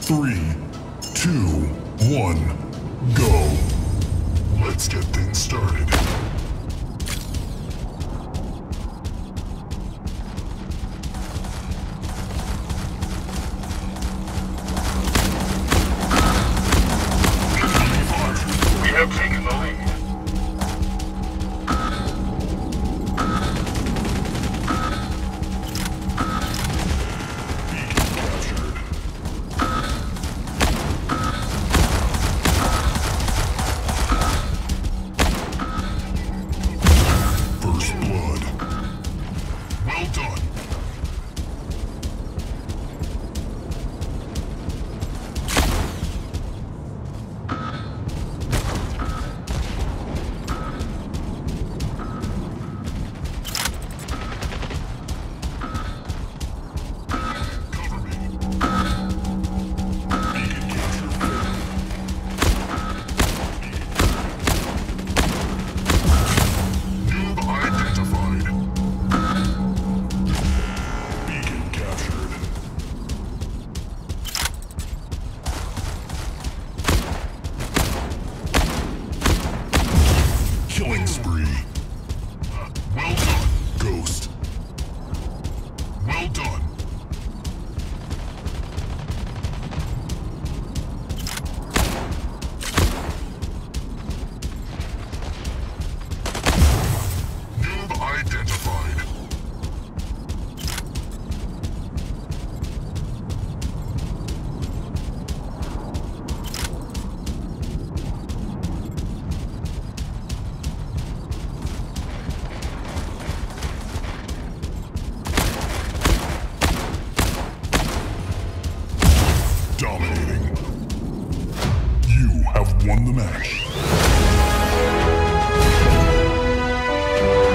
3, 2, 1, go. Let's get things started. We have taken the lead. First blood. Well done. Cover me. Beacon capture failed. Noob identified. Beacon captured. Killing spree. Well done, Ghost. Well done. Noob identified. Dominating. You have won the match.